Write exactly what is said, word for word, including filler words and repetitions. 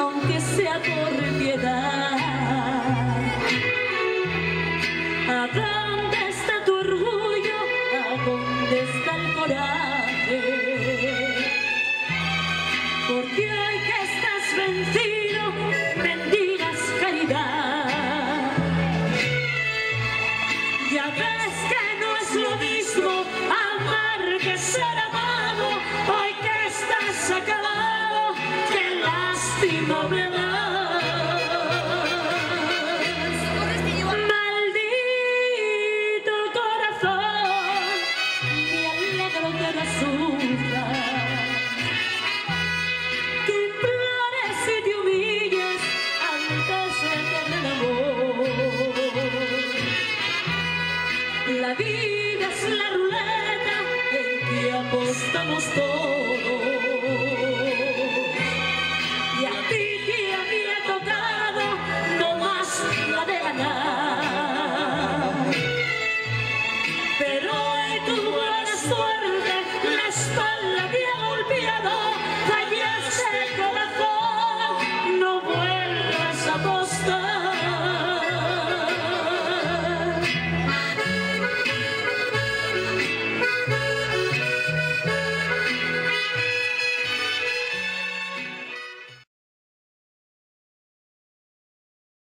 aunque sea por piedad. ¿A dónde está tu orgullo? ¿A dónde está el coraje? Porque hoy que estás vencido, mendigas caridad. Ya ves que no es lo mismo amar que ser amado. Hoy que estás acabado, qué lástima me da. Maldito corazón, me alegro que no sufras, que implores y te humilles antes de tener amor. La vida es la ruleta en que apostamos todos, y a ti te había tocado no más la de ganar. Pero hoy tu buena suerte la espalda te ha golpeado. Fallaste, corazón, no vuelvas a apostar.